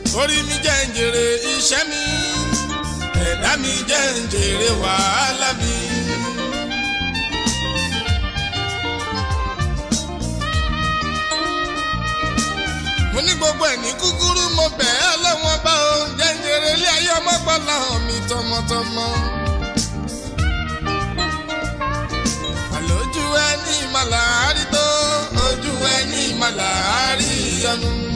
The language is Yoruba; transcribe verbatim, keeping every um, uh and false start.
orí mi jẹ́ ń jèrè iṣẹ́ mi ẹ̀dá mi jẹ́ ń jèrè wàhálà mi. mo ní gbogbo ẹ̀ ní kúkúrú mo bẹ̀ ẹ́ lọ́wọ́n bá o jẹ́ ń jèrè ilé ayé ọmọ gbọ́dọ̀ hàn mí tọmọtọmọ. àlòjù ẹni màlárí tó ojú ẹni màlárí yọnu.